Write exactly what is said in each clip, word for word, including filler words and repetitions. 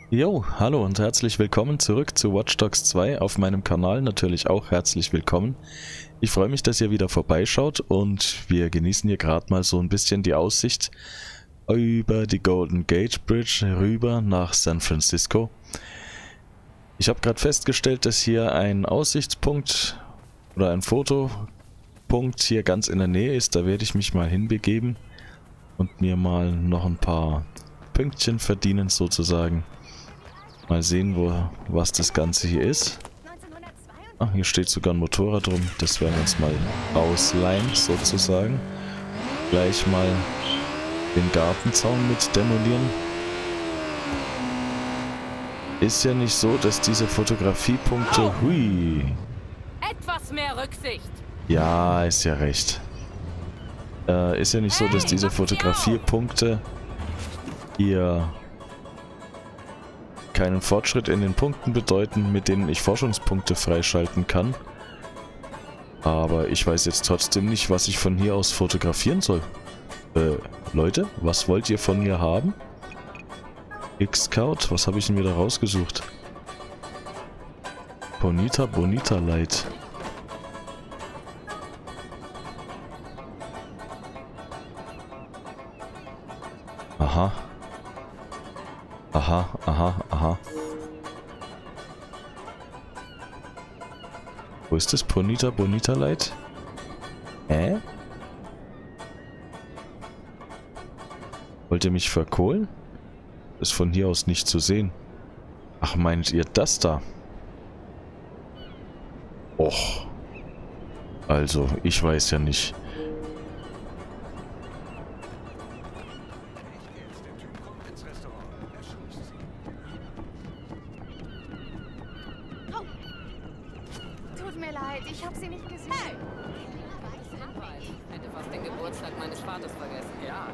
Jo, hallo und herzlich willkommen zurück zu Watch Dogs zwei. Auf meinem Kanal natürlich auch herzlich willkommen. Ich freue mich, dass ihr wieder vorbeischaut und wir genießen hier gerade mal so ein bisschen die Aussicht über die Golden Gate Bridge rüber nach San Francisco. Ich habe gerade festgestellt, dass hier ein Aussichtspunkt oder ein Fotopunkt hier ganz in der Nähe ist. Da werde ich mich mal hinbegeben und mir mal noch ein paar Pünktchen verdienen sozusagen. Mal sehen, wo, was das Ganze hier ist. Ah, hier steht sogar ein Motorrad rum. Das werden wir uns mal ausleihen, sozusagen. Gleich mal den Gartenzaun mit demolieren. Ist ja nicht so, dass diese Fotografiepunkte... Hui! Etwas mehr Rücksicht! Ja, ist ja recht. Äh, ist ja nicht so, dass diese Fotografiepunkte hier keinen Fortschritt in den Punkten bedeuten, mit denen ich Forschungspunkte freischalten kann. Aber ich weiß jetzt trotzdem nicht, was ich von hier aus fotografieren soll. Äh, Leute, was wollt ihr von mir haben? X-Scout, was habe ich denn wieder rausgesucht? Bonita, Bonita Light. Aha. Aha, aha, aha. Wo ist das? Bonita, Bonita Light? Hä? Wollt ihr mich verkohlen? Ist von hier aus nicht zu sehen. Ach, meint ihr das da? Och. Also, ich weiß ja nicht. Tut mir leid, ich habe sie nicht gesehen. Hey. Ich hätte fast den Geburtstag meines Vaters vergessen. Ja.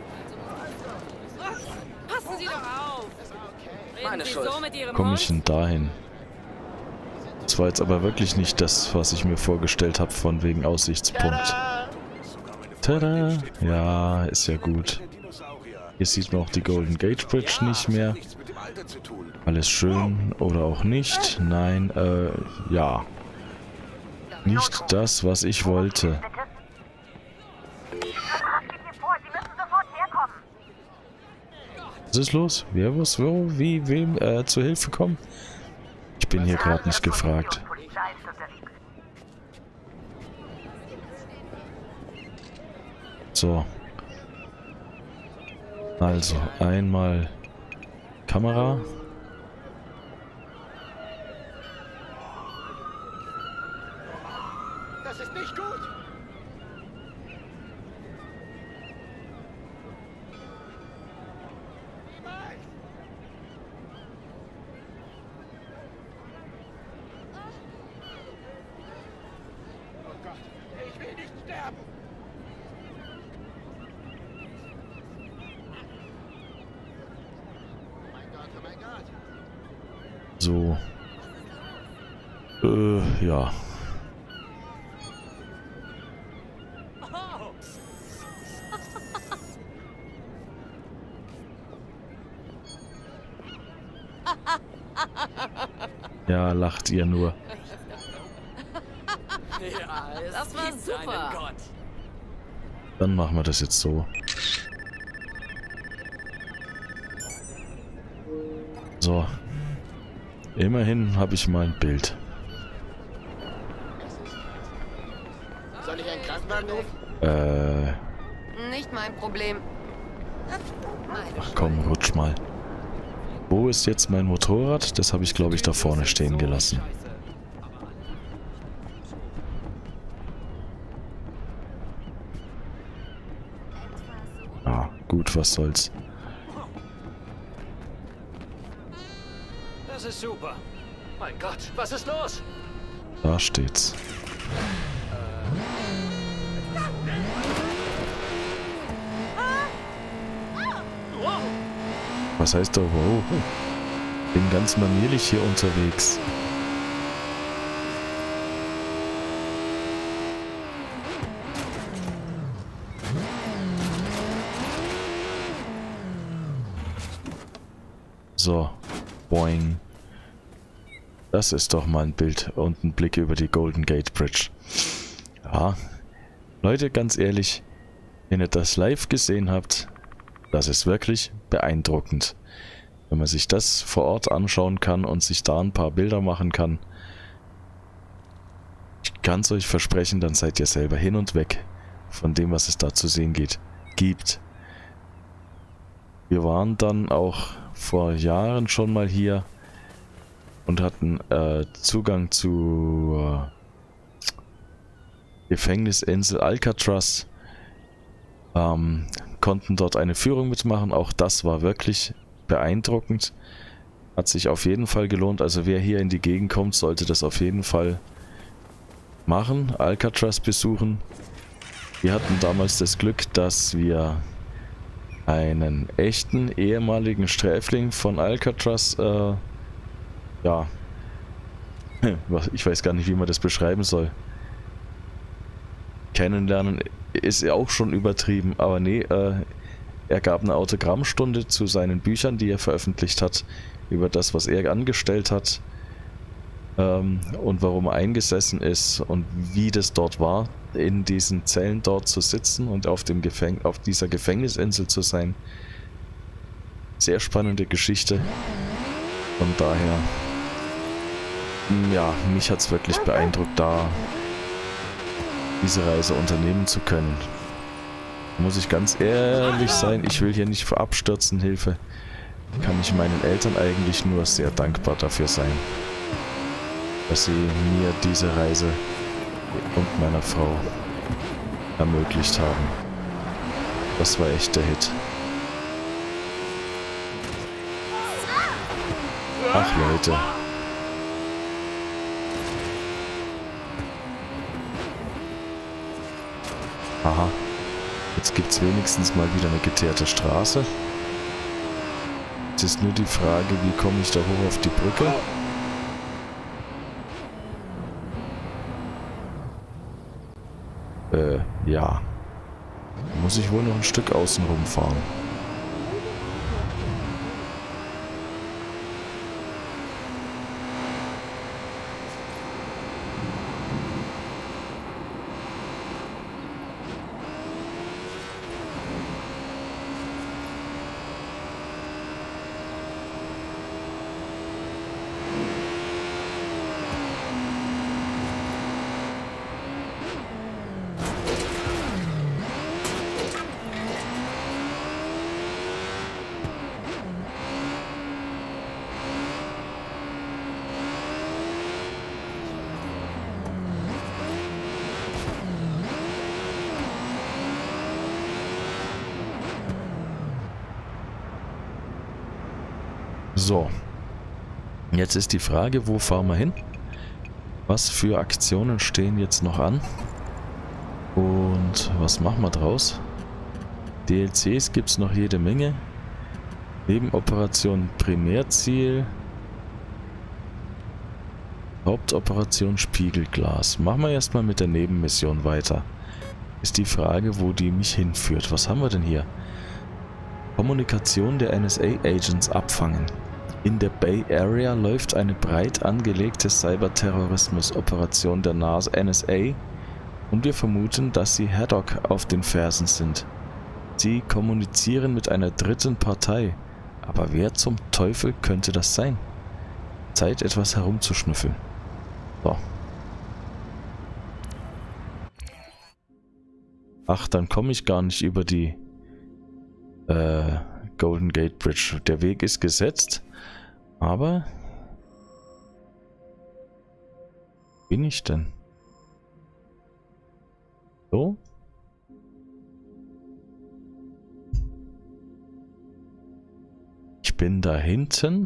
Passen Sie doch auf! Reden Meine Sie Schuld. so mit Ihrem Komme ich Hund? denn dahin? Das war jetzt aber wirklich nicht das, was ich mir vorgestellt habe, von wegen Aussichtspunkt. Tada! Ja, ist ja gut. Hier sieht man auch die Golden Gate Bridge nicht mehr. Alles schön oder auch nicht. Nein, äh, ja. Nicht das, was ich wollte. Was ist los? Wer muss wo, wie, wem äh, zur Hilfe kommen? Ich bin hier gerade nicht gefragt. So. Also, einmal Kamera. Das ist nicht gut. Niemals. Oh Gott, ich will nicht sterben. Oh mein Gott, oh mein Gott. So. Äh, ja. Ja, lacht ihr nur. Ja, es Das war gibt super. einen Gott. Dann machen wir das jetzt so. So. Immerhin habe ich mal ein Bild. Soll ich einen Krankenwagen rufen? Äh, Nicht mein Problem. ach komm, rutsch mal. Wo ist jetzt mein Motorrad? Das habe ich, glaube ich, da vorne stehen gelassen. Ah, gut, was soll's. Das ist super. Mein Gott, was ist los? Da steht's. Was heißt da wow? Bin ganz manierlich hier unterwegs. So. Boing. Das ist doch mal ein Bild und ein Blick über die Golden Gate Bridge. Ja, Leute, ganz ehrlich, wenn ihr das live gesehen habt, das ist wirklich beeindruckend. Wenn man sich das vor Ort anschauen kann und sich da ein paar Bilder machen kann, ich kann es euch versprechen, dann seid ihr selber hin und weg von dem, was es da zu sehen geht, gibt. Wir waren dann auch vor Jahren schon mal hier und hatten äh, Zugang zur äh, Gefängnisinsel Alcatraz, ähm, konnten dort eine Führung mitmachen, auch das war wirklich beeindruckend, hat sich auf jeden Fall gelohnt, also wer hier in die Gegend kommt, sollte das auf jeden Fall machen, Alcatraz besuchen. Wir hatten damals das Glück, dass wir einen echten ehemaligen Sträfling von Alcatraz, äh, ja, ich weiß gar nicht, wie man das beschreiben soll. Kennenlernen ist ja auch schon übertrieben, aber nee, äh, er gab eine Autogrammstunde zu seinen Büchern, die er veröffentlicht hat, über das, was er angestellt hat, ähm, und warum er eingesessen ist und wie das dort war, in diesen Zellen dort zu sitzen und auf, dem Gefäng auf dieser Gefängnisinsel zu sein. Sehr spannende Geschichte. Von daher, ja, mich hat es wirklich beeindruckt, da diese Reise unternehmen zu können. Da muss ich ganz ehrlich sein, ich will hier nicht vor Abstürzen Hilfe. Kann ich meinen Eltern eigentlich nur sehr dankbar dafür sein, dass sie mir diese Reise und meiner Frau ermöglicht haben. Das war echt der Hit. Ach Leute. Aha. Jetzt gibt es wenigstens mal wieder eine geteerte Straße. Jetzt ist nur die Frage, wie komme ich da hoch auf die Brücke? Äh, ja. Da muss ich wohl noch ein Stück außen rumfahren. So, jetzt ist die Frage, wo fahren wir hin? Was für Aktionen stehen jetzt noch an? Und was machen wir draus? D L Cs gibt es noch jede Menge. Nebenoperation Primärziel. Hauptoperation Spiegelglas. Machen wir erstmal mit der Nebenmission weiter. Ist die Frage, wo die mich hinführt. Was haben wir denn hier? Kommunikation der N S A-Agents abfangen. In der Bay Area läuft eine breit angelegte Cyberterrorismus-Operation der N S A und wir vermuten, dass sie Haddock auf den Fersen sind. Sie kommunizieren mit einer dritten Partei, aber wer zum Teufel könnte das sein? Zeit, etwas herumzuschnüffeln. So. Ach, dann komme ich gar nicht über die äh, Golden Gate Bridge. Der Weg ist gesetzt, aber bin ich denn? So? Ich bin da hinten.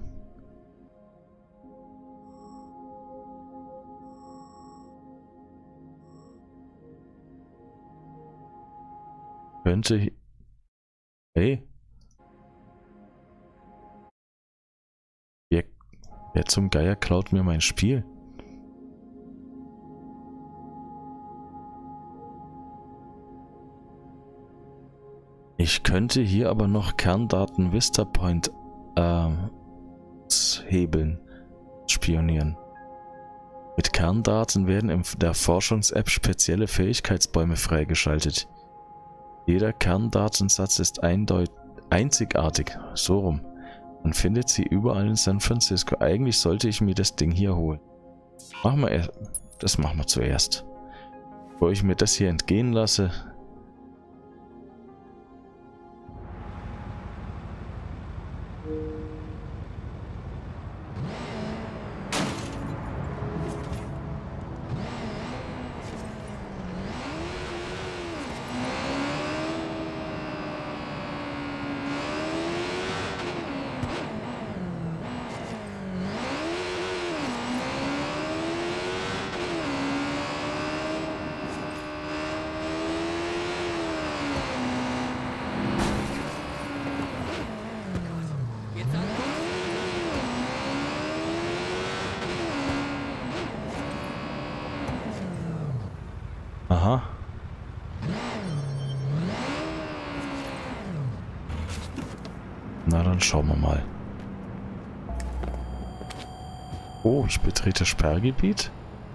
Könnte... Hey. Wer, wer zum Geier klaut mir mein Spiel? Ich könnte hier aber noch Kerndaten Vista Point ähm, Hebeln spionieren. Mit Kerndaten werden in der Forschungs-App spezielle Fähigkeitsbäume freigeschaltet. Jeder Kerndatensatz ist eindeut einzigartig, so rum. Man findet sie überall in San Francisco. Eigentlich sollte ich mir das Ding hier holen. Machen wir erst, das machen wir zuerst. Bevor ich mir das hier entgehen lasse. Aha. Na, dann schauen wir mal. Oh, ich betrete Sperrgebiet.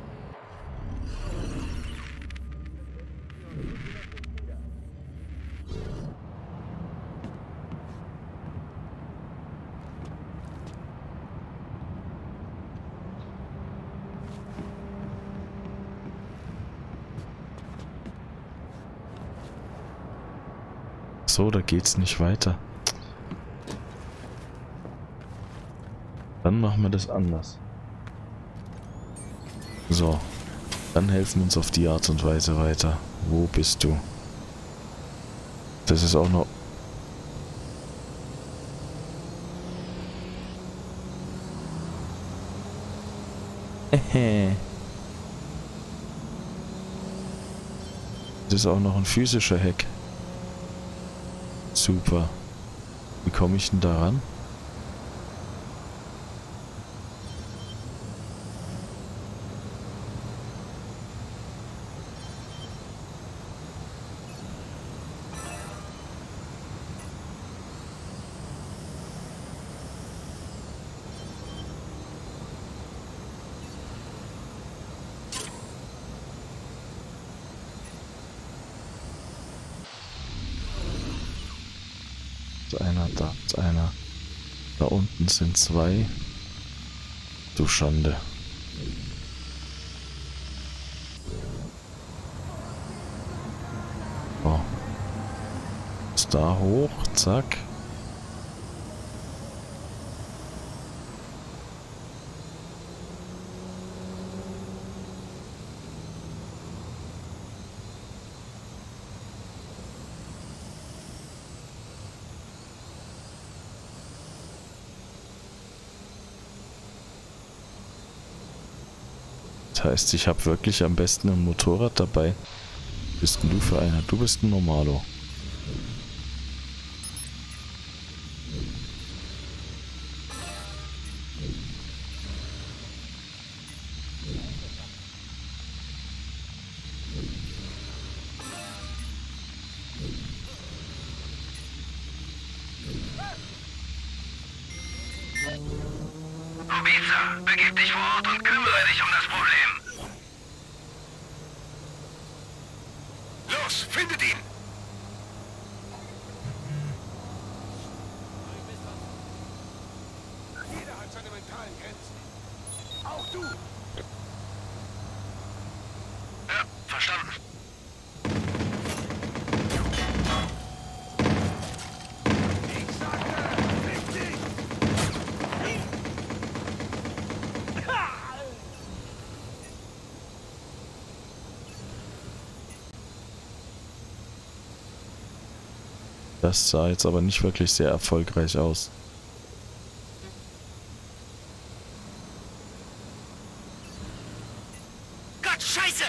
So, da geht's nicht weiter. Dann machen wir das anders. So, dann helfen wir uns auf die Art und Weise weiter. Wo bist du? Das ist auch noch... Das ist auch noch ein physischer Hack. Super. Wie komme ich denn da ran? Einer, da ist einer. Da unten sind zwei. Du Schande. So. Ist da hoch, zack. Das heißt, ich habe wirklich am besten ein Motorrad dabei. Bist denn du für einer? Du bist ein Normalo. Kubica, begib dich vor Ort und kümmere dich um das Problem. Los, findet ihn! Jeder hat seine mentalen Grenzen. Auch du! Ja, verstanden. Ich sagte, fick dich! Das sah jetzt aber nicht wirklich sehr erfolgreich aus. Gott, Scheiße!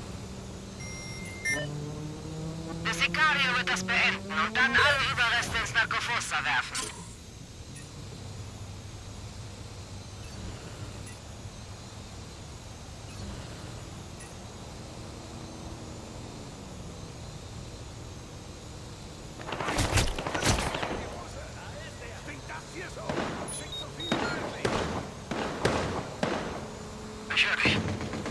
Der Sicario wird das beenden und dann alle Überreste ins Narkofoster werfen. Ich höre dich.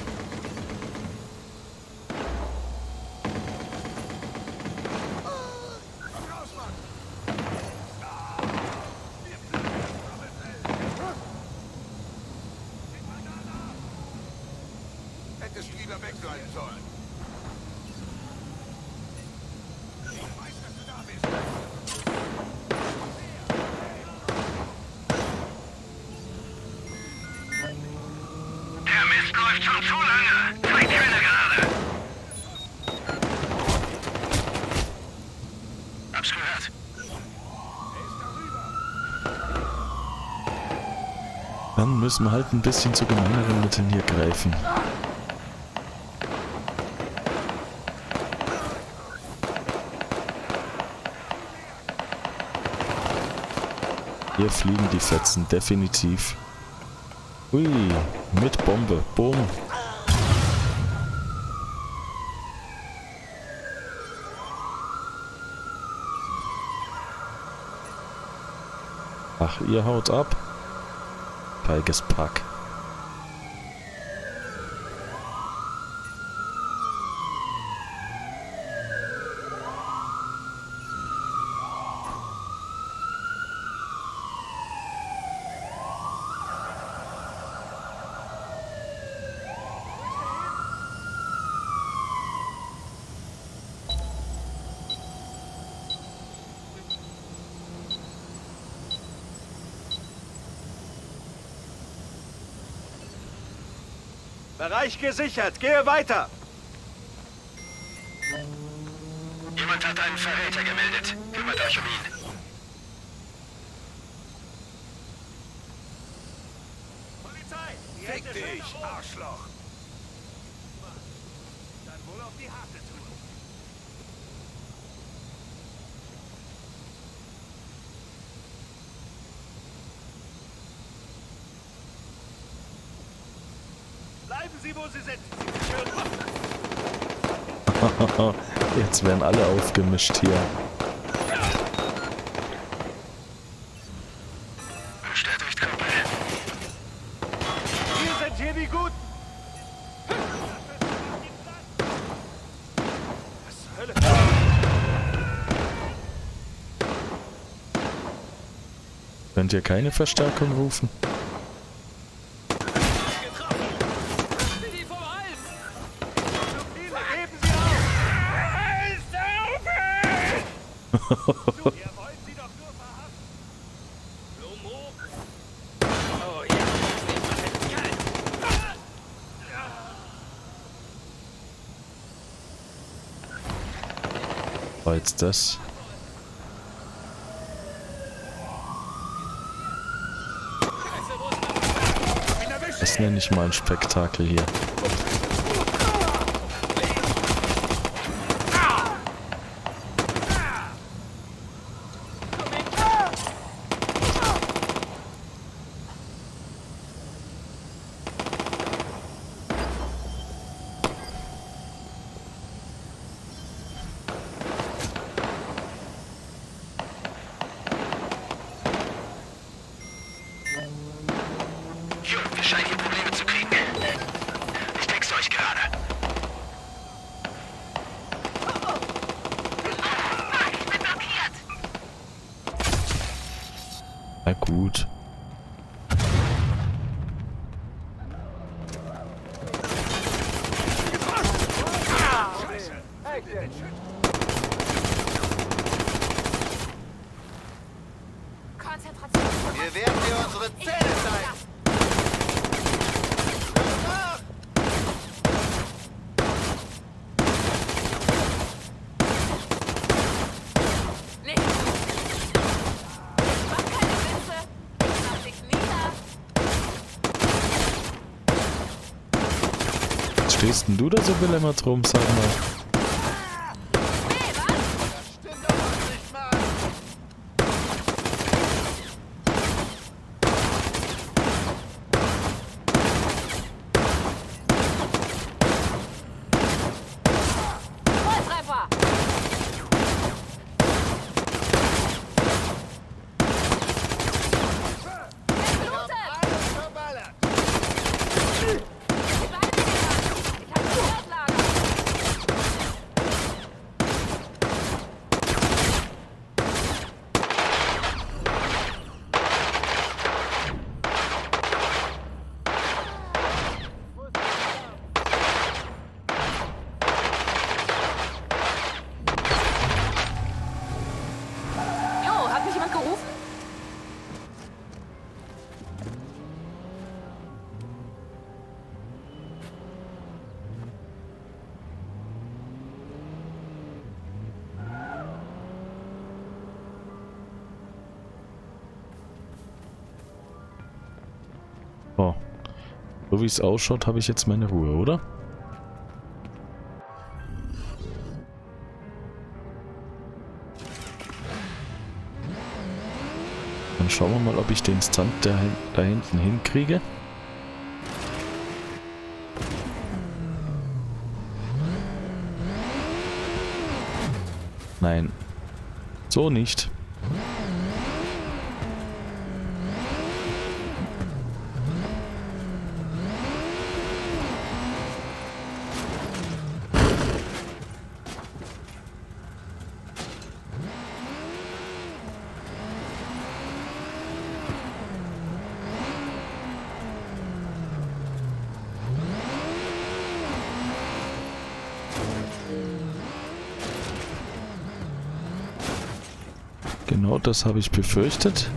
Hättest lieber weg sein sollen. Ich weiß, dass du da bist. Der Mist läuft schon zu lange. Zwei Töne gerade. Hab's gehört. Dann müssen wir halt ein bisschen zu gemeineren Mitteln hier greifen. Hier fliegen die Fetzen, definitiv. Ui, mit Bombe, boom. Ach, ihr haut ab. Feiges Pack. Bereich gesichert. Gehe weiter. Jemand hat einen Verräter gemeldet. Kümmert euch um ihn. Polizei! Fick dich, Arschloch! Dann wohl auf die harte Tour. Bleiben Sie, wo Sie sind. Sie hören. Jetzt werden alle aufgemischt hier. Bestätigt, Kumpel. Wir sind hier die Guten. Was zur Hölle? Könnt ihr keine Verstärkung rufen? Die vom Hals! Zu viele, geben Sie auf! Du, ihr wollt sie doch nur verhaften. Lomo! Oh ja, ich mach es kalt! War jetzt das? Das nenne ich mal ein Spektakel hier. Jo, wir scheinen hier Probleme zu kriegen. Ich texte euch gerade. Ich bin blockiert. Na gut. Konzentration. Wir werden dir unsere Zähne zeigen. Nicht! Mach keine Witze! Mach dich nieder! Was stehst denn du da so belämmert rum, sag mal? Hey, was? Das stimmt doch nicht, Mann. Oh. So wie es ausschaut, habe ich jetzt meine Ruhe, oder? Dann schauen wir mal, ob ich den Stunt da, da hinten hinkriege. Nein. So nicht. Genau das habe ich befürchtet.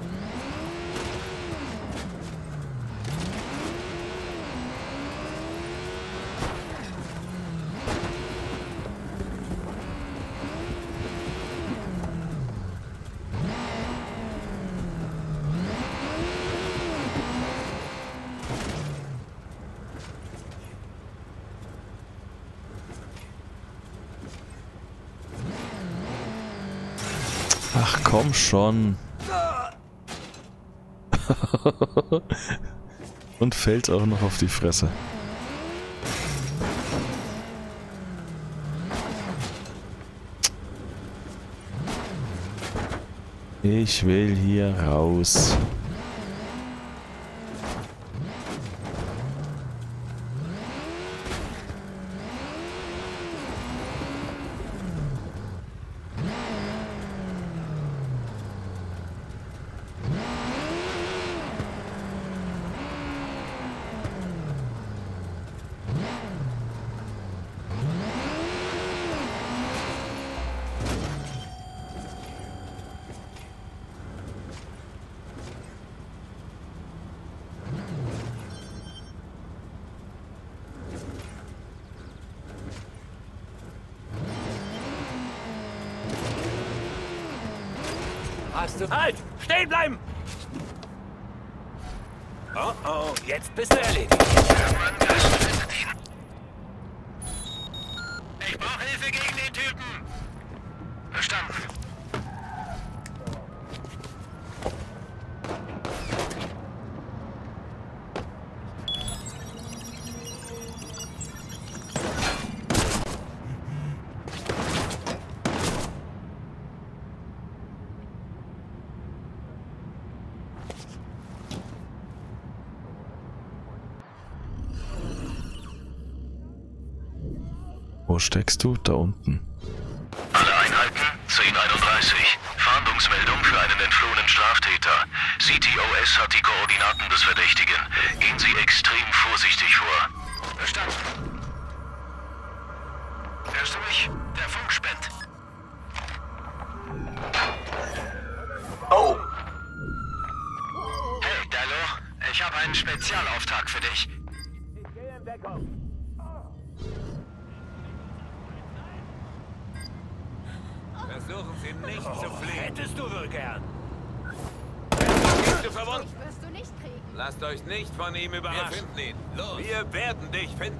Ach komm schon. Und fällt auch noch auf die Fresse. Ich will hier raus. Hast du... Halt! Stehen bleiben! Oh oh, jetzt bist du erledigt. Ich brauche Hilfe gegen den Typen. Verstanden. Wo steckst du? Da unten. Alle Einheiten, zehn einunddreißig. Fahndungsmeldung für einen entflohenen Straftäter. C T O S hat die Koordinaten des Verdächtigen. Gehen Sie extrem vorsichtig vor. Verstanden. Hörst du mich? Der Funk spendet. Oh! Hey, Dello. Ich habe einen Spezialauftrag für dich. Ich gehe in Deckung. Versuchen Sie nicht zu fliehen. Hättest du wohl gern. Bist du verwundet? Dich wirst du nicht kriegen. Lasst euch nicht von ihm überraschen. Wir finden ihn. Los. Wir werden dich finden.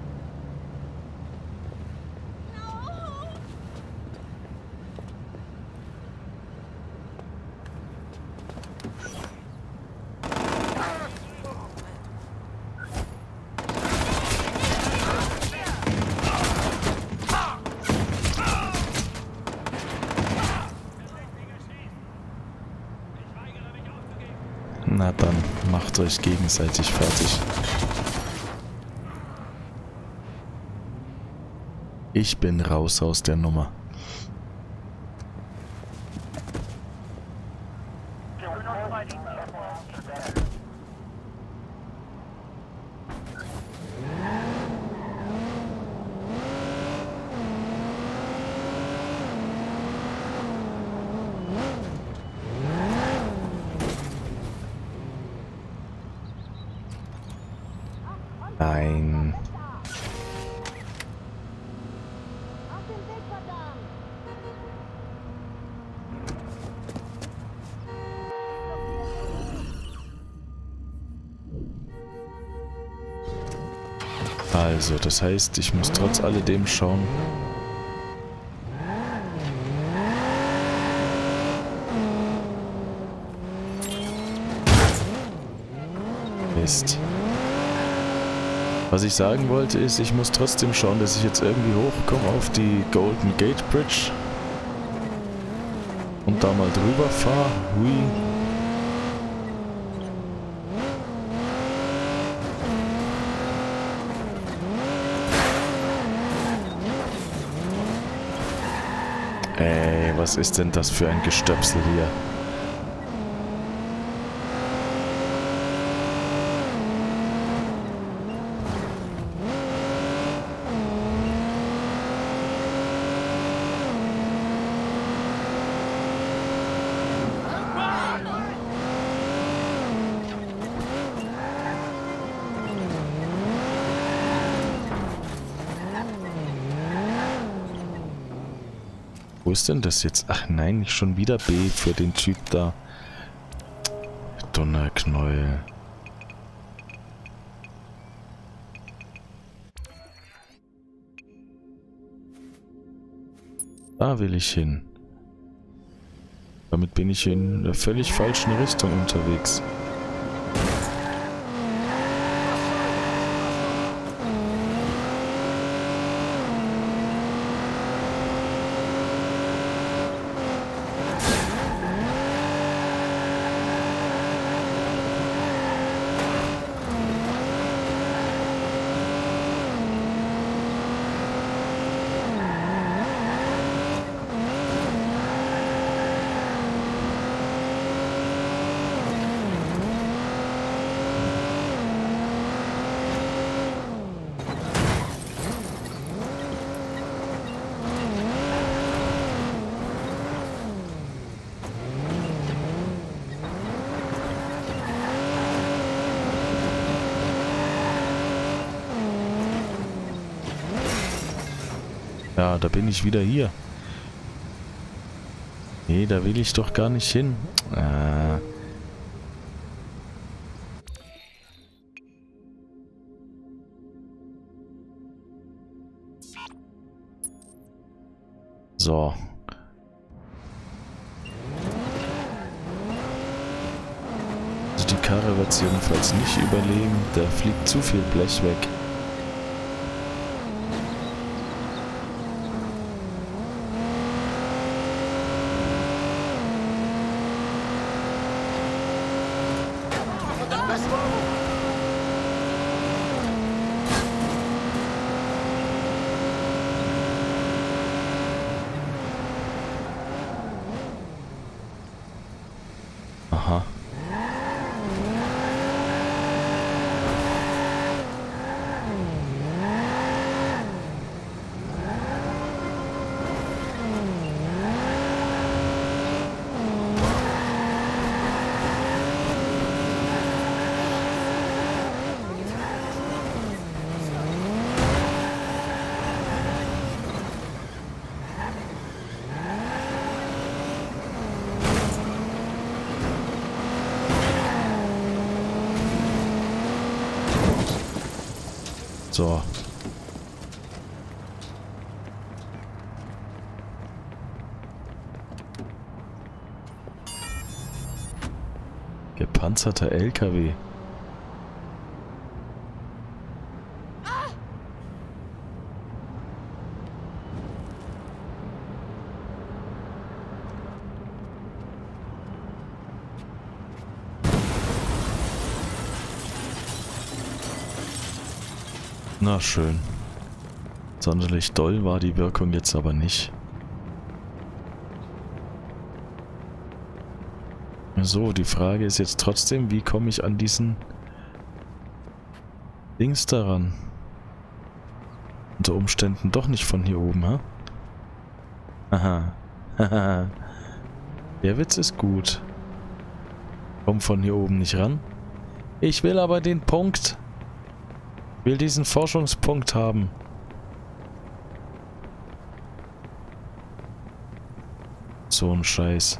Na dann, macht euch gegenseitig fertig. Ich bin raus aus der Nummer. Nein. Auf den Weg, verdammt! Also, das heißt, ich muss trotz alledem schauen. Mist. Was ich sagen wollte ist, ich muss trotzdem schauen, dass ich jetzt irgendwie hochkomme auf die Golden Gate Bridge. Und da mal drüber fahre. Hui. Ey, was ist denn das für ein Gestöpsel hier? Wo ist denn das jetzt? Ach nein, nicht schon wieder B für den Typ da. Donnerknäuel. Da will ich hin. Damit bin ich in der völlig falschen Richtung unterwegs. Ja, da bin ich wieder hier. Nee, da will ich doch gar nicht hin. Äh. So. Also die Karre wird es jedenfalls nicht überleben. Da fliegt zu viel Blech weg. Aha. So. Gepanzerter L K W. Na schön. Sonderlich doll war die Wirkung jetzt aber nicht. So, die Frage ist jetzt trotzdem, wie komme ich an diesen Dings daran? Unter Umständen doch nicht von hier oben, ha? Aha. Haha. Der Witz ist gut. Komm von hier oben nicht ran. Ich will aber den Punkt. Ich will diesen Forschungspunkt haben. So ein Scheiß.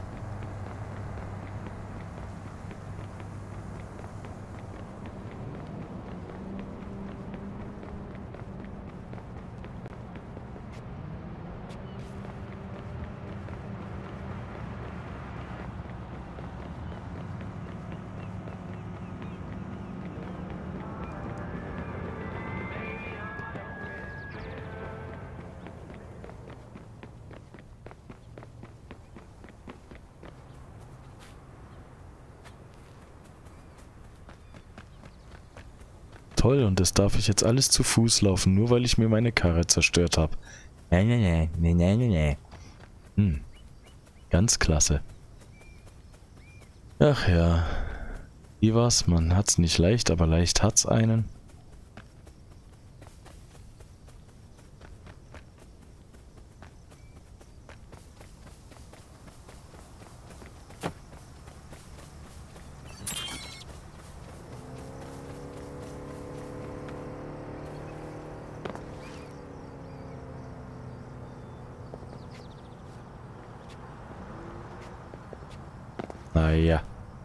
Toll, und das darf ich jetzt alles zu Fuß laufen, nur weil ich mir meine Karre zerstört habe. Nee, nee, nee, nee, nee, nee, nee. Hm. Ganz klasse. Ach ja. Wie war's? Man hat's nicht leicht, aber leicht hat's einen. Naja.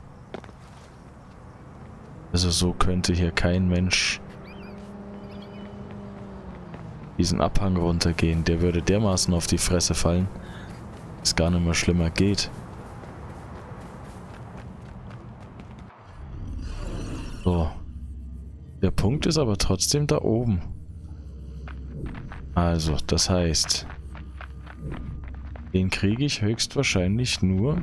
Also so könnte hier kein Mensch diesen Abhang runtergehen. Der würde dermaßen auf die Fresse fallen, dass es gar nicht mehr schlimmer geht. So. Der Punkt ist aber trotzdem da oben. Also, das heißt, den kriege ich höchstwahrscheinlich nur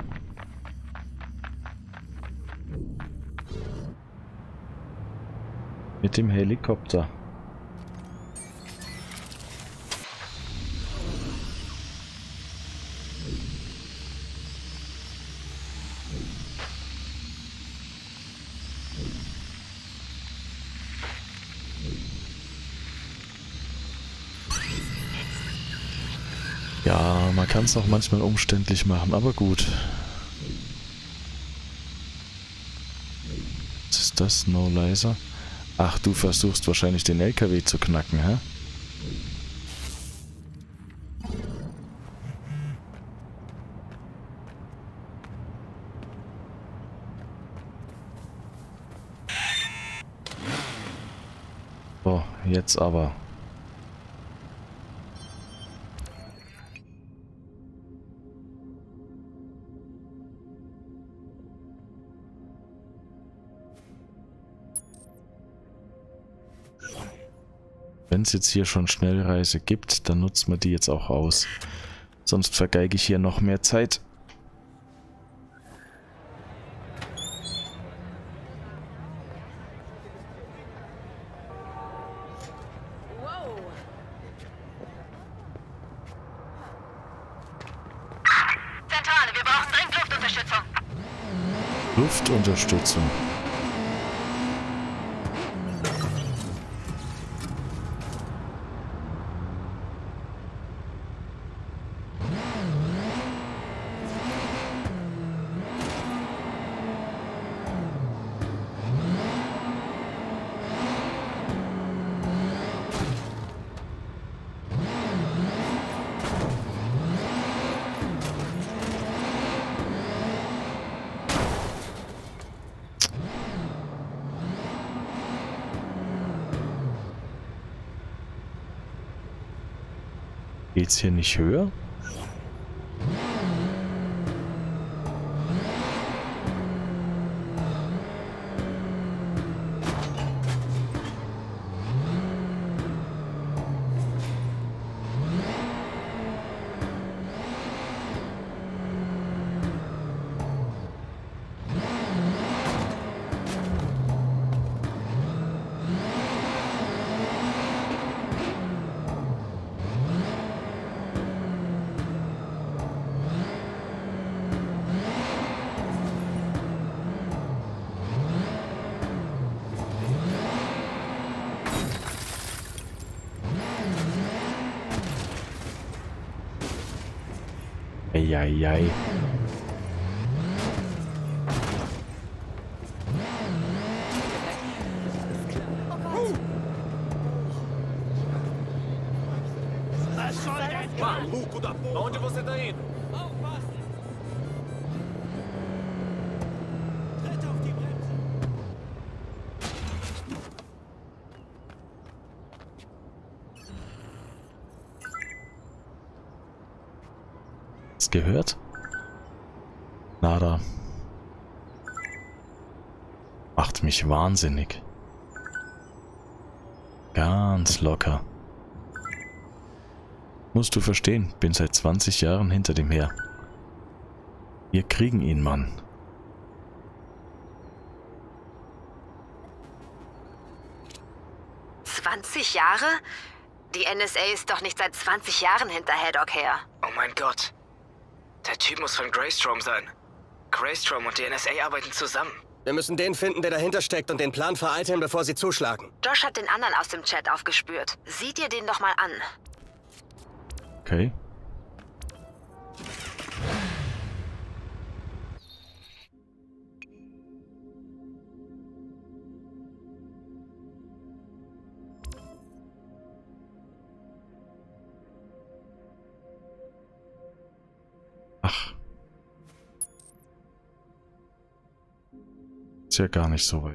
mit dem Helikopter. Ja, man kann es auch manchmal umständlich machen, aber gut. Was ist das? No Laser? Ach, du versuchst wahrscheinlich den L K W zu knacken, hä? So, jetzt aber. Wenn es jetzt hier schon Schnellreise gibt, dann nutzen wir die jetzt auch aus. Sonst vergeige ich hier noch mehr Zeit. Wow. Zentrale, wir brauchen dringend Luftunterstützung. Luftunterstützung. Geht's hier nicht höher? Eieiei. Was soll denn? Maluco da... Onde você tá indo? Aufpassen! Tritt auf die Bremse! Hast gehört? Nada. Macht mich wahnsinnig. Ganz locker. Musst du verstehen, bin seit zwanzig Jahren hinter dem her. Wir kriegen ihn, Mann. zwanzig Jahre? Die N S A ist doch nicht seit zwanzig Jahren hinter Haddock her. Oh mein Gott. Der Typ muss von Greystrom sein. Greystrom und die N S A arbeiten zusammen. Wir müssen den finden, der dahinter steckt und den Plan vereiteln, bevor sie zuschlagen. Josh hat den anderen aus dem Chat aufgespürt. Sieh dir den doch mal an. Okay. Ach. Ist ja gar nicht so weit.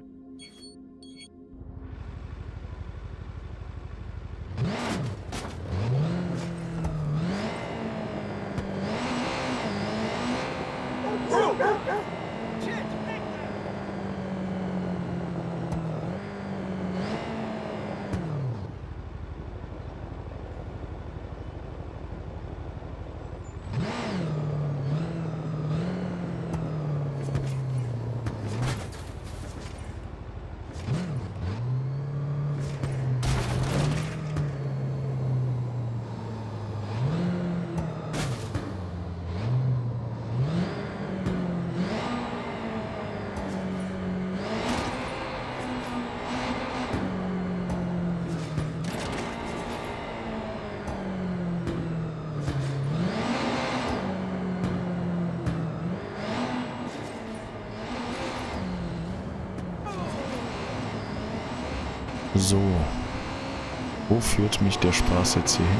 So, wo führt mich der Spaß jetzt hier hin?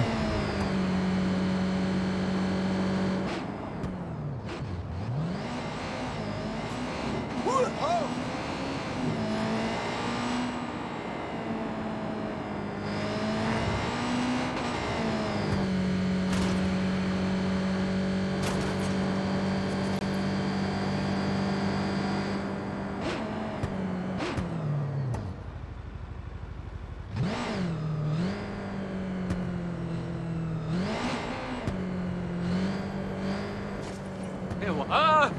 Ah!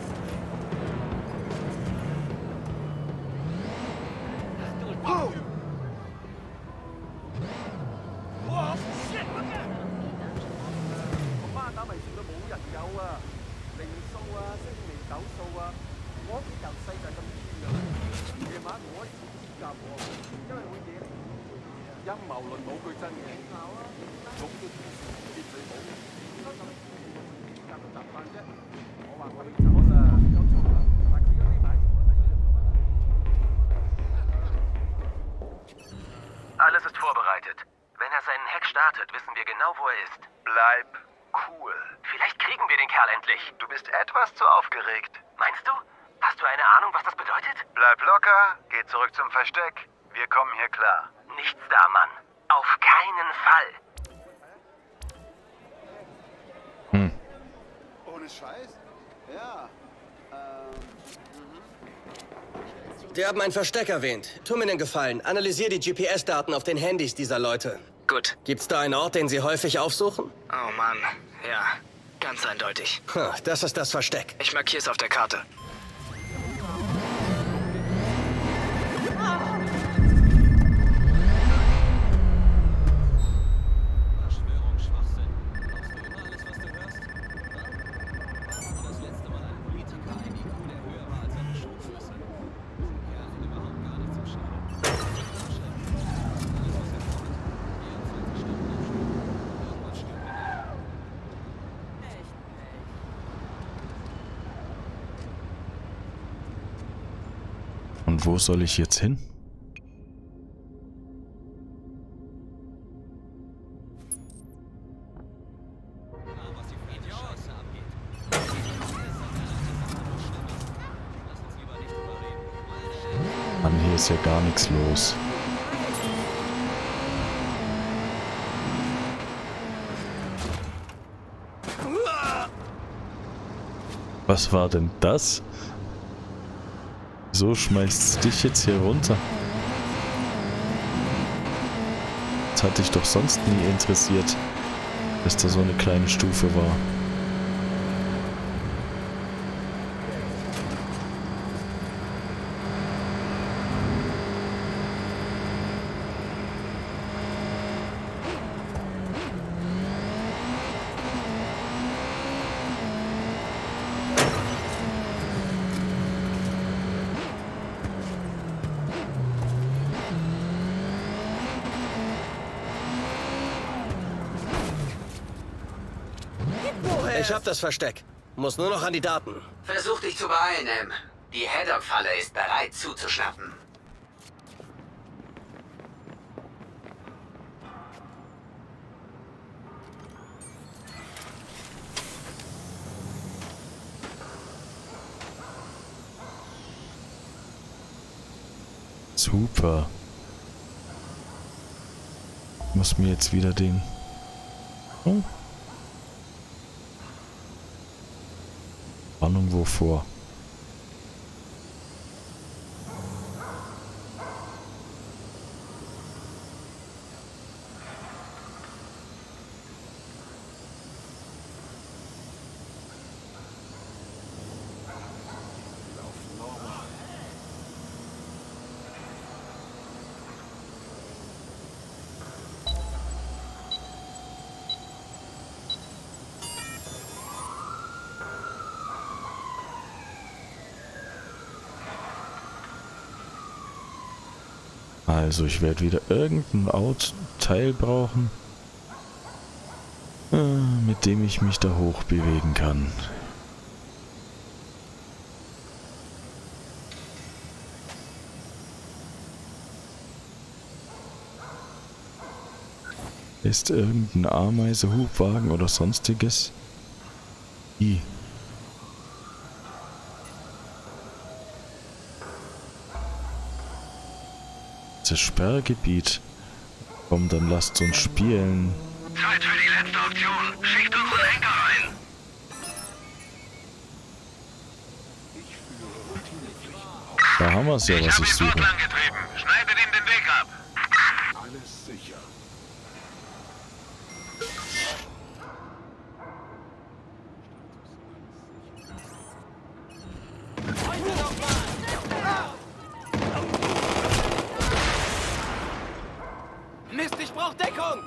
Alles ist vorbereitet. Wenn er seinen Hack startet, wissen wir genau, wo er ist. Bleib cool. Vielleicht kriegen wir den Kerl endlich. Du bist etwas zu aufgeregt. Meinst du? Hast du eine Ahnung, was das bedeutet? Bleib locker, geh zurück zum Versteck. Wir kommen hier klar. Nichts da, Mann. Auf keinen Fall. Hm. Ohne Scheiß? Ja. Ähm. Die haben ein Versteck erwähnt. Tu mir den Gefallen, analysier die G P S-Daten auf den Handys dieser Leute. Gut. Gibt's da einen Ort, den sie häufig aufsuchen? Oh Mann. Ja. Ganz eindeutig. Ha, das ist das Versteck. Ich markiere es auf der Karte. Und wo soll ich jetzt hin? Mann, hier ist ja gar nichts los. Was war denn das? So schmeißt dich jetzt hier runter. Das hat dich doch sonst nie interessiert, dass da so eine kleine Stufe war. Ich hab das Versteck. Muss nur noch an die Daten. Versuch dich zu beeilen, Em. Die Haddock-Falle ist bereit zuzuschnappen. Super. Ich muss mir jetzt wieder den... Oh. Ahnung wovor. Also ich werde wieder irgendein Out-Teil brauchen, äh, mit dem ich mich da hoch bewegen kann. Ist irgendein Ameise, Hubwagen oder sonstiges? I. Das Sperrgebiet. Komm, dann lasst uns spielen. Zeit für die letzte Option. Schickt unseren Lenker ein. Da haben wir es ja, was ich suche. Schneidet ihm den Weg ab. Alles sicher. Mist, ich brauch Deckung!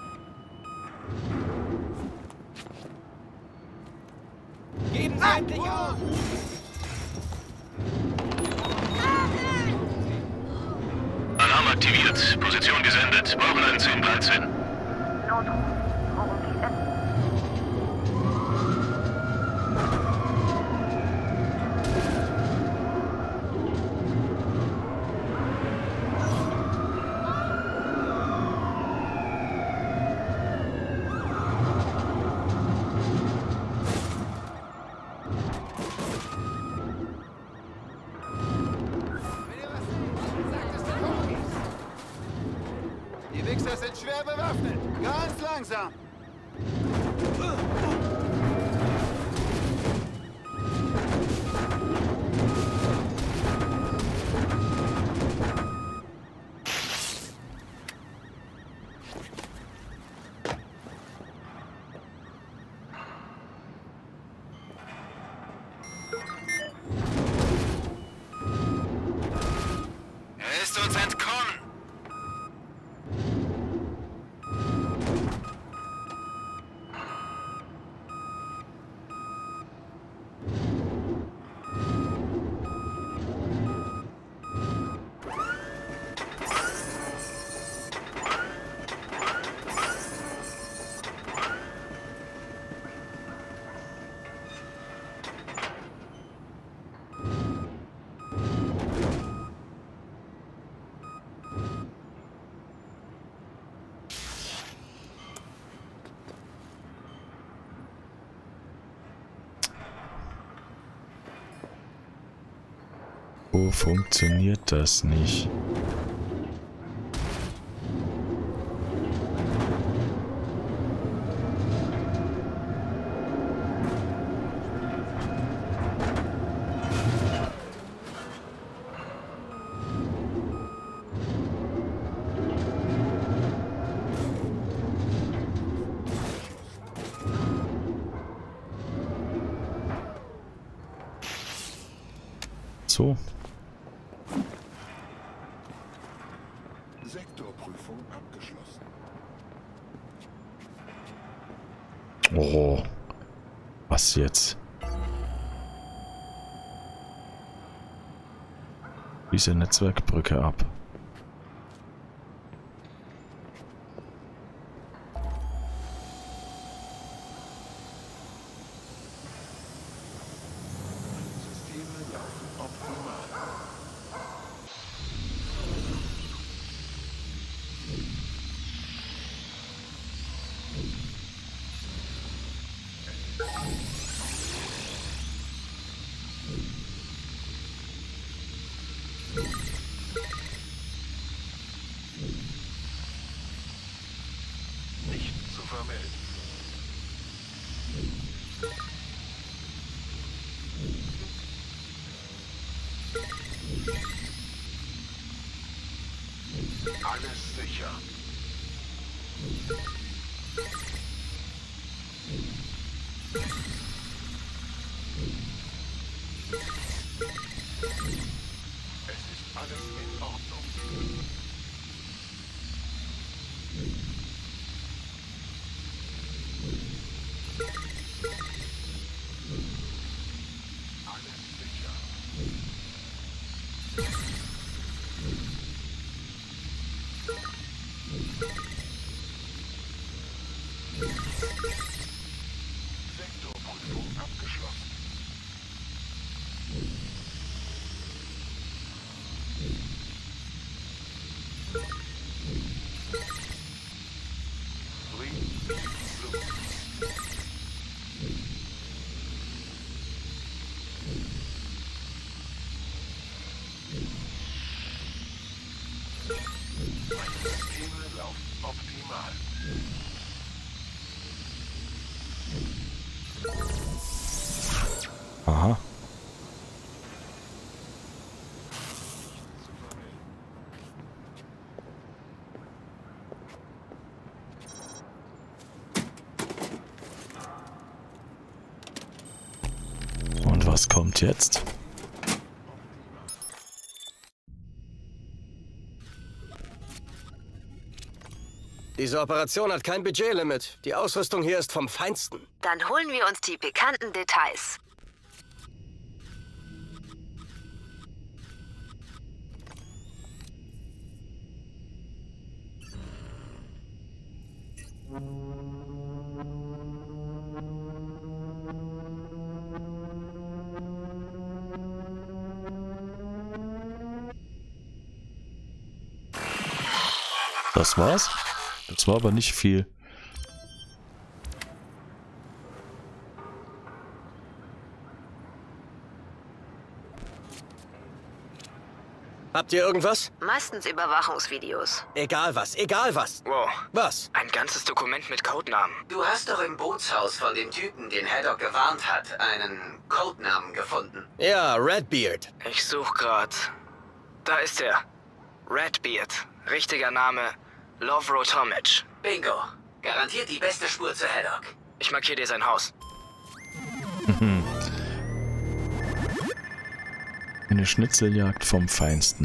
Geben Sie endlich auf! Alarm aktiviert. Position gesendet. Brauchen einen zehn dreizehn. Notruf. Worum geht es? Die Wichser sind schwer bewaffnet. Ganz langsam. Er ist uns entkommen. Wo funktioniert das nicht? So. Sektorprüfung abgeschlossen. Oh. Was jetzt? Diese Netzwerkbrücke ab. Nicht zu vermelden. Alles sicher. Es ist alles in Ordnung. Alles sicher. Sektorprüfung abgeschlossen. Green, blue. Meine Systeme laufen optimal. Aha. Und was kommt jetzt? Diese Operation hat kein Budgetlimit. Die Ausrüstung hier ist vom Feinsten. Dann holen wir uns die pikanten Details. Das war's? Das war aber nicht viel. Habt ihr irgendwas? Meistens Überwachungsvideos. Egal was, egal was. Wow. Was? Ein ganzes Dokument mit Codenamen. Du hast doch im Bootshaus von dem Typen, den Haddock gewarnt hat, einen Codenamen gefunden. Ja, Redbeard. Ich such grad. Da ist er. Redbeard. Richtiger Name Lovro Tomic. Bingo. Garantiert die beste Spur zu Haddock. Ich markiere dir sein Haus. Eine Schnitzeljagd vom Feinsten.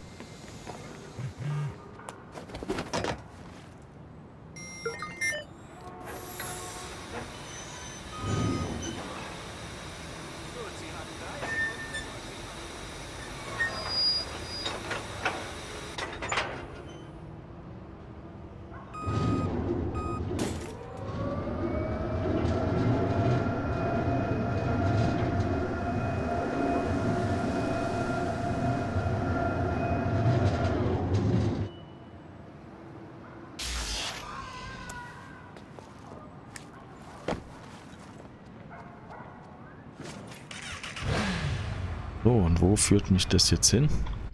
So, und wo führt mich das jetzt hin?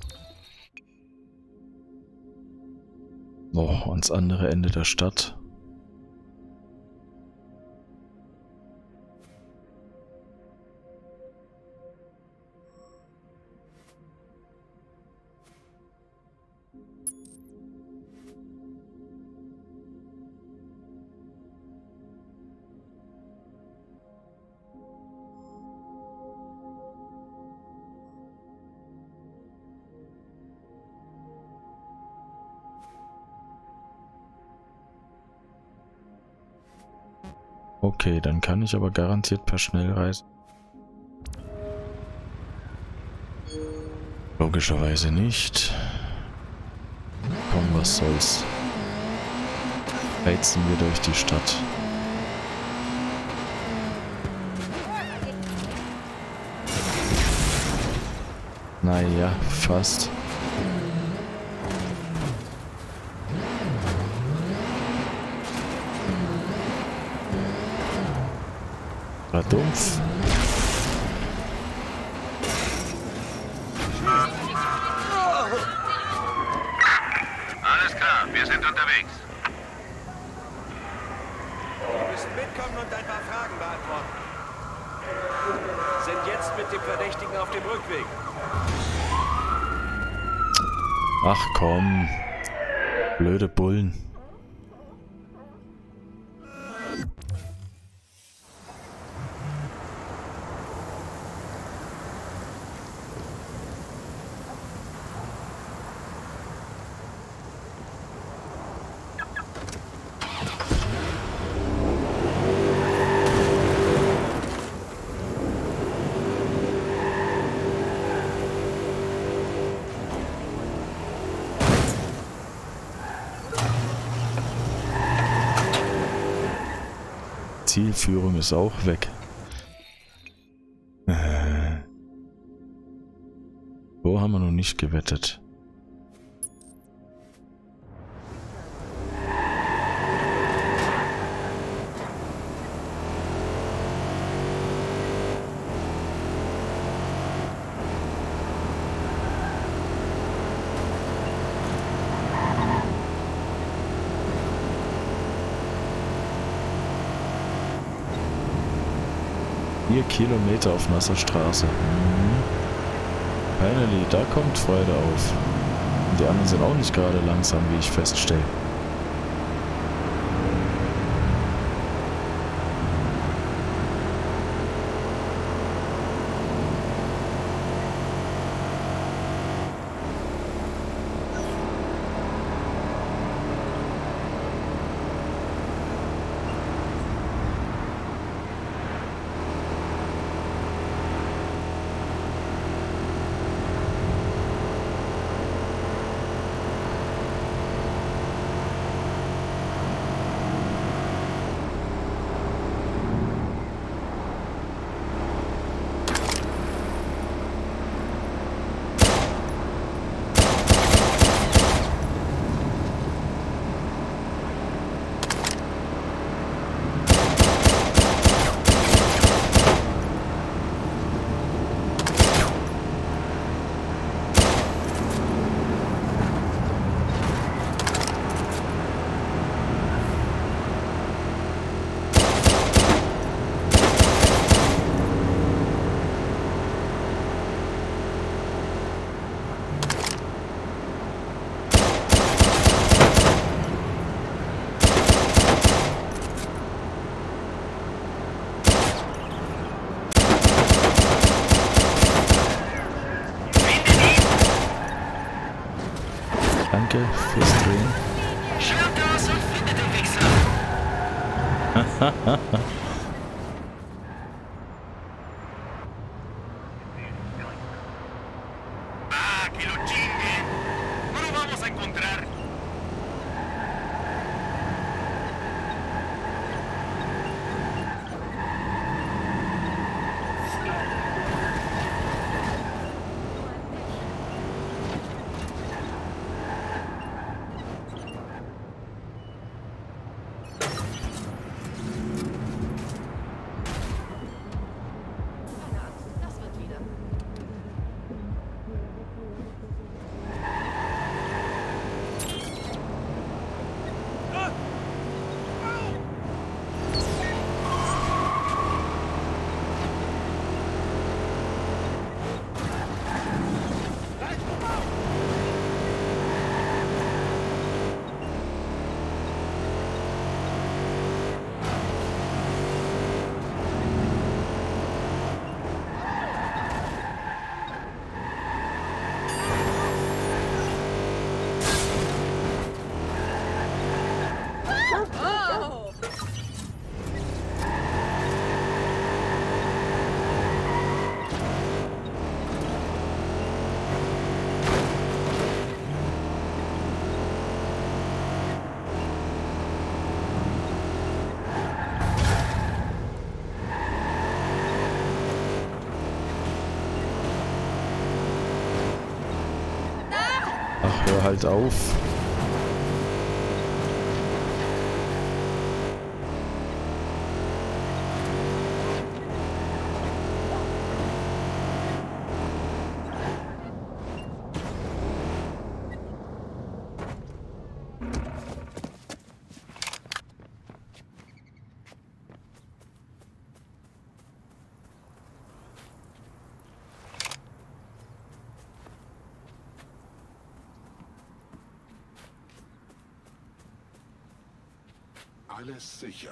Oh, ans andere Ende der Stadt. Okay, dann kann ich aber garantiert per Schnellreise. Logischerweise nicht. Komm, was soll's. Heizen wir durch die Stadt. Naja, fast. War dumpf. unterwegs. Wir müssen mitkommen und ein paar Fragen beantworten. Sind jetzt mit dem Verdächtigen auf dem Rückweg. Ach komm. Blöde Bullen. Zielführung ist auch weg. Äh. Wo haben wir noch nicht gewettet? Vier Kilometer auf nasser Straße. Mhm. Finally, da kommt Freude auf. Und die anderen sind auch nicht gerade langsam, wie ich feststelle. Danke fürs Drehen. Schaut aus und findet den Wichser! Ah, que lo chingue. No lo vamos a encontrar. Ach, hör halt auf. alles sicher.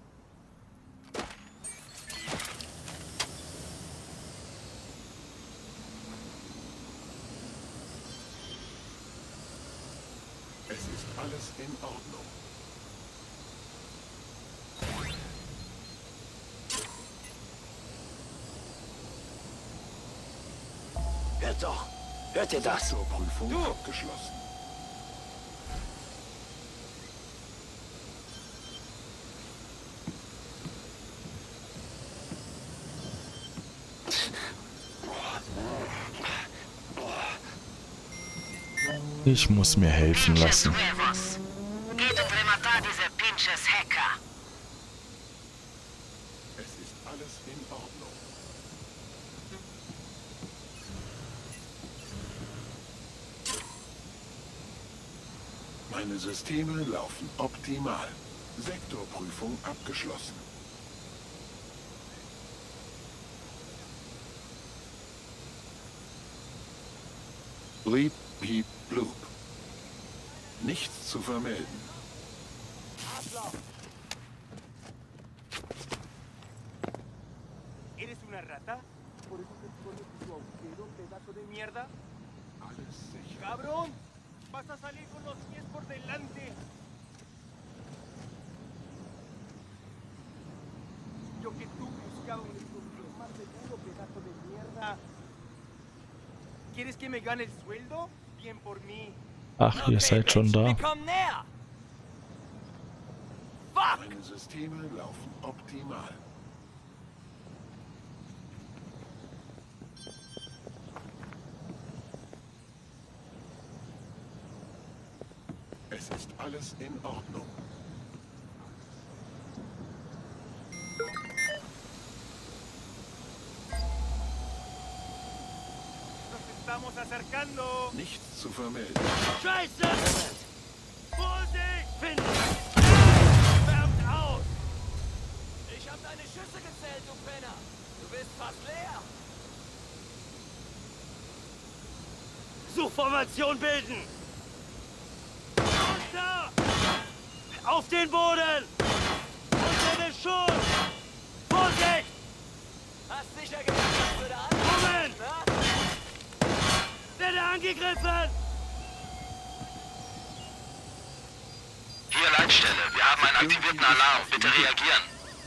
Es ist alles in Ordnung. Hört doch! Hört ihr das? Sektorprüfung abgeschlossen. Ich muss mir helfen lassen. Geht und rematar diese pinches Hacker. Es ist alles in Ordnung. Meine Systeme laufen optimal. Sektorprüfung abgeschlossen. Bleep, Piep, Bloop. Nichts zu vermelden. ¿Eres una rata? ¿Por eso te pones tu agujero, pedazo de mierda? Alles sicher. ¡Cabrón! ¡Vas a salir con los pies por delante! Yo que tú buscaba un escondite más seguro, pedazo de mierda. ¿Quieres que me gane el sueldo? Bien por mí. Ach, ihr seid schon da. Komm näher! Meine Systeme laufen optimal. Es ist alles in Ordnung. Nos estamos acercando. Nichts zu vermelden. Scheiße! Vorsicht! Find! Wärmt aus! Ich hab deine Schüsse gezählt, du Penner! Du bist fast leer! Suchformation bilden! Runter! Auf den Boden! Unter den Schuss! Vorsicht! Hast sicher gedacht, das würde ankommen, ne? Werde angegriffen! Hier Leitstelle, wir haben einen aktivierten Alarm. Bitte reagieren.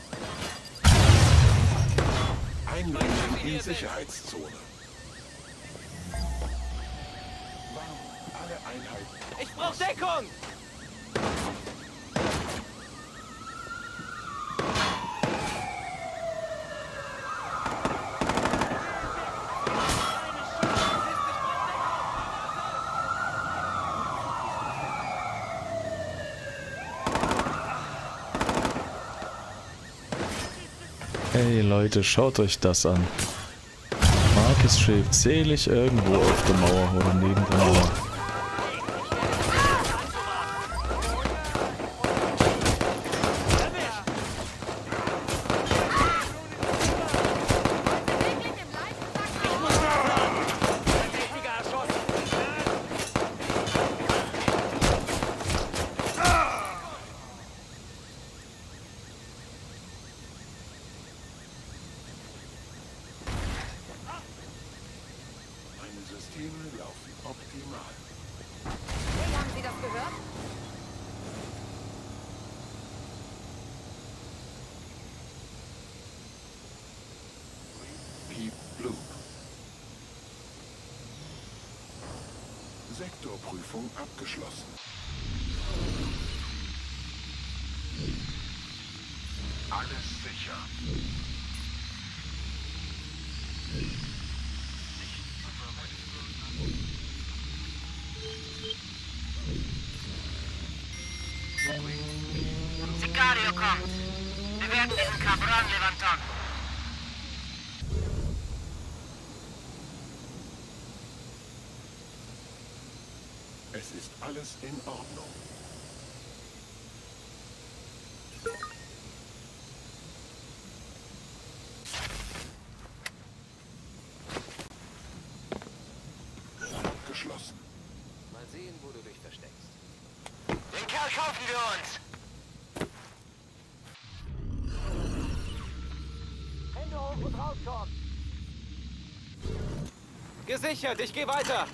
Einleiten in Sicherheitszone. Warnung, alle Einheiten. Ich brauch Deckung! Hey Leute, schaut euch das an. Marcus schwebt selig irgendwo auf der Mauer oder neben der Mauer. Meine Systeme laufen optimal. Hey, haben Sie das gehört? Piep, Bloop. Sektorprüfung abgeschlossen. Alles sicher. Sicario kommt. Wir werden diesen Cabron levanten. Es ist alles in Ordnung. Geschlossen. Mal sehen, wo du dich versteckst. Den Kerl kaufen wir uns! Muss rauskommen. Gesichert, ich gehe weiter.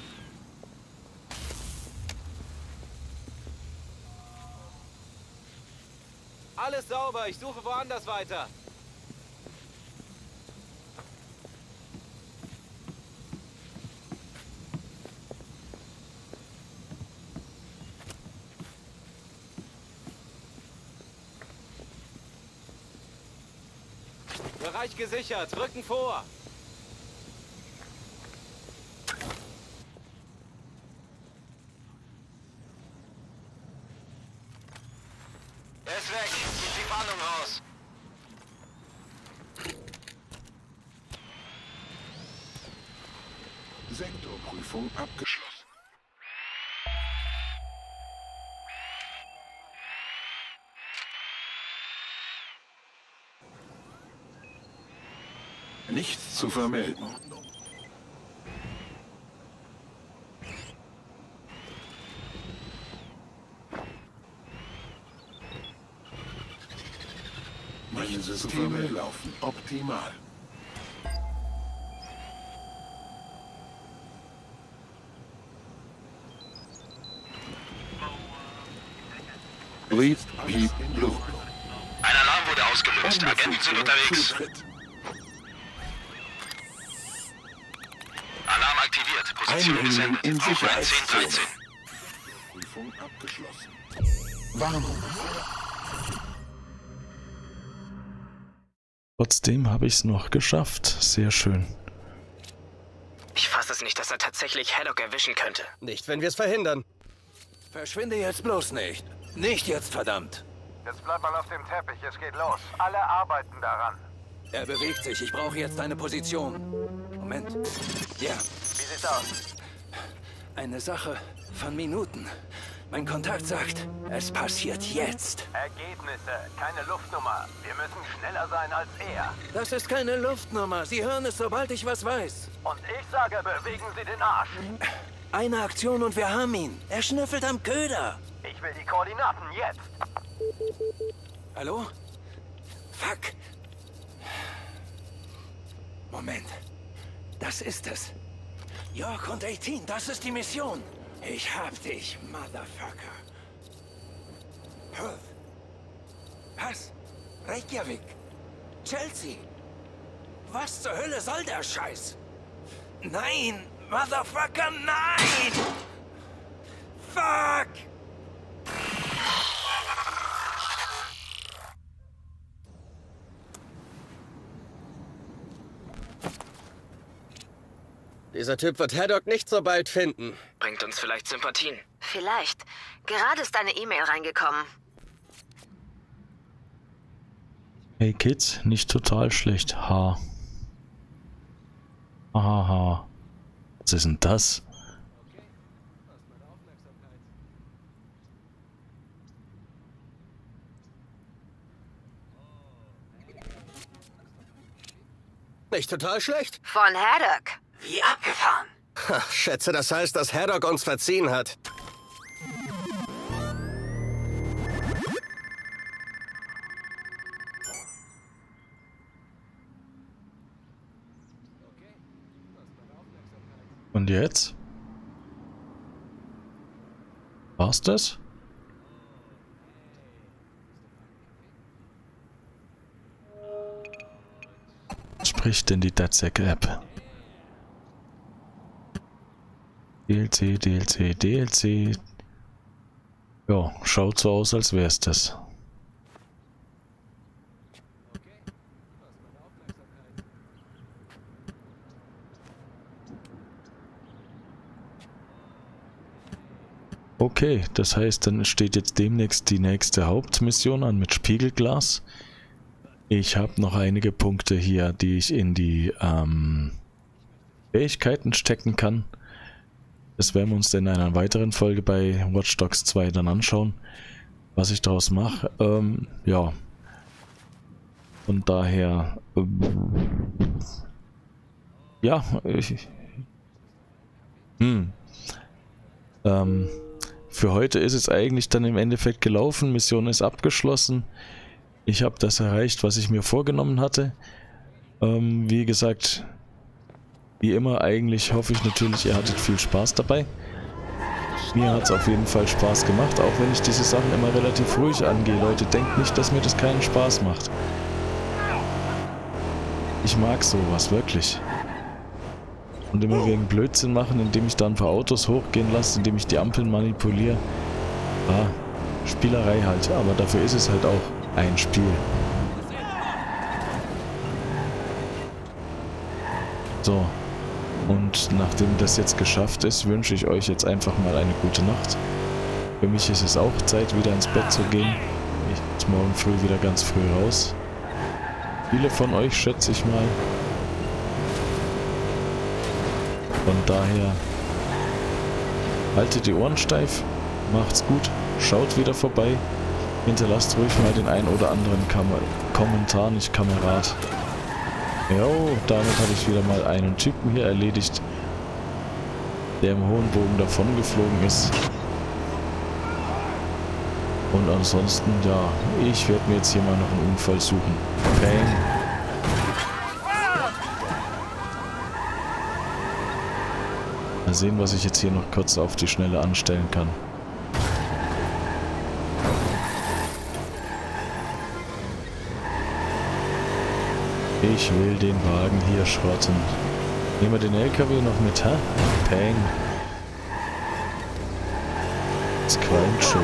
Alles sauber, ich suche woanders weiter. Bereich gesichert, Rücken vor. Er ist weg, zieht die Fahndung raus. Sektorprüfung abgeschlossen. Nichts zu vermelden. Meine Systeme laufen optimal. Bleed, Beep, Blue. Ein Alarm wurde ausgelöst. Agenten sind unterwegs. Alarm aktiviert. Position gesendet. In Aufwärts zehn dreizehn. Prüfung abgeschlossen. Warnung. Trotzdem habe ich es noch geschafft. Sehr schön. Ich fasse es nicht, dass er tatsächlich Haddock erwischen könnte. Nicht, wenn wir es verhindern. Verschwinde jetzt bloß nicht. Nicht jetzt, verdammt. Jetzt bleib mal auf dem Teppich, es geht los. Alle arbeiten daran. Er bewegt sich. Ich brauche jetzt eine Position. Moment. Ja. Wie sieht's aus? Eine Sache von Minuten. Mein Kontakt sagt, es passiert jetzt. Ergebnisse, keine Luftnummer. Wir müssen schneller sein als er. Das ist keine Luftnummer. Sie hören es, sobald ich was weiß. Und ich sage, bewegen Sie den Arsch. Eine Aktion und wir haben ihn. Er schnüffelt am Köder. Ich will die Koordinaten jetzt. Hallo? Fuck. Moment. Das ist es. York und achtzehn, das ist die Mission. Ich hab dich, Motherfucker. Perth. Was? Reykjavik. Chelsea. Was zur Hölle soll der Scheiß? Nein, Motherfucker, nein! Fuck! Dieser Typ wird Haddock nicht so bald finden. Bringt uns vielleicht Sympathien. Vielleicht. Gerade ist eine E-Mail reingekommen. Hey Kids, nicht total schlecht. Ha. Haha. Was ist denn das? Nicht total schlecht. Von Haddock. Wie abgefahren. Ha, schätze, das heißt, dass Haddock uns verziehen hat. Und jetzt? War's das? Was spricht denn die DedSec-App? D L C, D L C, D L C. Ja, schaut so aus, als wär's das. Okay, das heißt, dann steht jetzt demnächst die nächste Hauptmission an mit Spiegelglas. Ich habe noch einige Punkte hier, die ich in die ähm, Fähigkeiten stecken kann. Das werden wir uns dann in einer weiteren Folge bei Watch Dogs zwei dann anschauen, was ich daraus mache. Ähm, ja. Von daher... Ähm, ja. Ich, hm. Ähm, für heute ist es eigentlich dann im Endeffekt gelaufen. Mission ist abgeschlossen. Ich habe das erreicht, was ich mir vorgenommen hatte. Ähm, wie gesagt, wie immer eigentlich hoffe ich natürlich, ihr hattet viel Spaß dabei. Mir hat es auf jeden Fall Spaß gemacht, auch wenn ich diese Sachen immer relativ ruhig angehe. Leute, denkt nicht, dass mir das keinen Spaß macht. Ich mag sowas, wirklich. Und immer wegen Blödsinn machen, indem ich da ein paar Autos hochgehen lasse, indem ich die Ampeln manipuliere. Ah, Spielerei halt, aber dafür ist es halt auch ein Spiel. So. Und nachdem das jetzt geschafft ist, wünsche ich euch jetzt einfach mal eine gute Nacht. Für mich ist es auch Zeit, wieder ins Bett zu gehen. Ich muss morgen früh wieder ganz früh raus. Viele von euch schätze ich mal. Von daher haltet die Ohren steif, macht's gut, schaut wieder vorbei, hinterlasst ruhig mal den ein oder anderen Kam Kommentar, nicht Kamerad. Jo, damit habe ich wieder mal einen Typen hier erledigt, der im hohen Bogen davon geflogen ist. Und ansonsten, ja, ich werde mir jetzt hier mal noch einen Unfall suchen. Bang. Mal sehen, was ich jetzt hier noch kurz auf die Schnelle anstellen kann. Ich will den Wagen hier schrotten. Nehmen wir den L K W noch mit, hä? Peng. Das qualmt schon.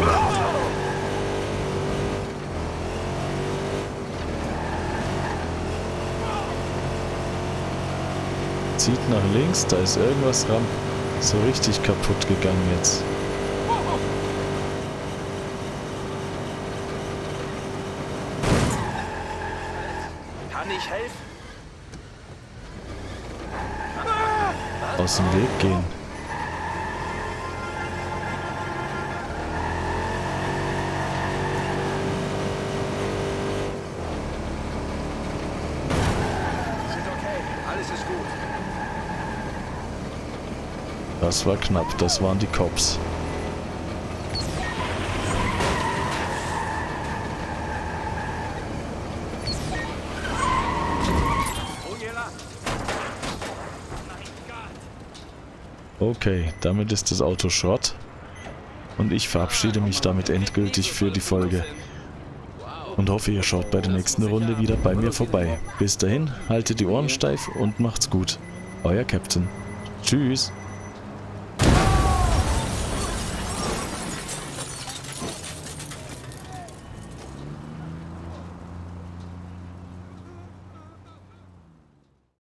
Zieht nach links, da ist irgendwas ran. So richtig kaputt gegangen jetzt. Kann ich helfen? Aus dem Weg gehen. Sind okay, alles ist gut. Das war knapp, das waren die Cops. Okay, damit ist das Auto Schrott. Und ich verabschiede mich damit endgültig für die Folge. Und hoffe, ihr schaut bei der nächsten Runde wieder bei mir vorbei. Bis dahin, haltet die Ohren steif und macht's gut. Euer Captain. Tschüss.